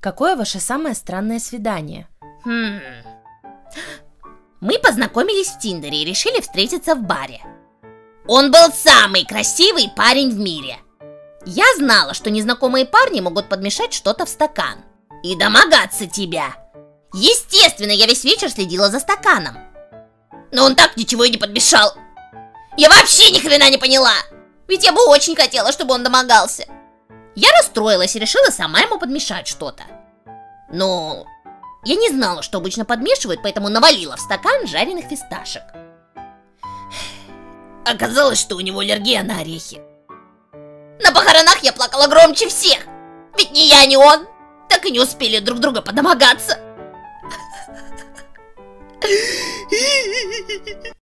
Какое ваше самое странное свидание? Мы познакомились в Тиндере и решили встретиться в баре. Он был самый красивый парень в мире. Я знала, что незнакомые парни могут подмешать что-то в стакан и домогаться тебя. Естественно, я весь вечер следила за стаканом. Но он так ничего и не подмешал. Я вообще ни хрена не поняла. Ведь я бы очень хотела, чтобы он домогался. Я расстроилась и решила сама ему подмешать что-то. Но я не знала, что обычно подмешивают, поэтому навалила в стакан жареных фисташек. Оказалось, что у него аллергия на орехи. На похоронах я плакала громче всех. Ведь ни я, ни он так и не успели друг друга подомогаться.